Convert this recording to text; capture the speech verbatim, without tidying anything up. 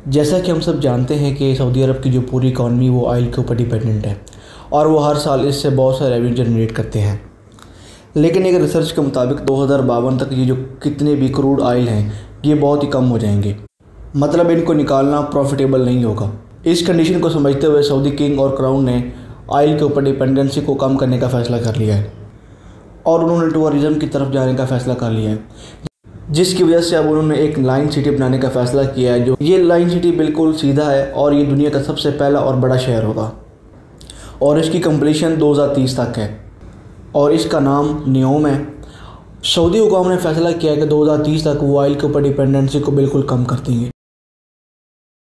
जैसा कि हम सब जानते हैं कि सऊदी अरब की जो पूरी इकॉनमी वो ऑयल के ऊपर डिपेंडेंट है और वो हर साल इससे बहुत सारे रेवेन्यू जनरेट करते हैं। लेकिन एक रिसर्च के मुताबिक दो हज़ार बावन तक ये जो कितने भी क्रूड ऑयल हैं ये बहुत ही कम हो जाएंगे, मतलब इनको निकालना प्रॉफिटेबल नहीं होगा। इस कंडीशन को समझते हुए सऊदी किंग और क्राउन ने ऑयल के ऊपर डिपेंडेंसी को कम करने का फ़ैसला कर लिया है और उन्होंने टूरिज़म की तरफ जाने का फ़ैसला कर लिया है, जिसकी वजह से अब उन्होंने एक लाइन सिटी बनाने का फ़ैसला किया है। जो ये लाइन सिटी बिल्कुल सीधा है और ये दुनिया का सबसे पहला और बड़ा शहर होगा और इसकी कंप्लीशन दो हज़ार तीस तक है और इसका नाम नियोम है। सऊदी हुकाम ने फ़ैसला किया है कि दो हज़ार तीस तक वो ऑयल के ऊपर डिपेंडेंसी को बिल्कुल कम कर देंगे।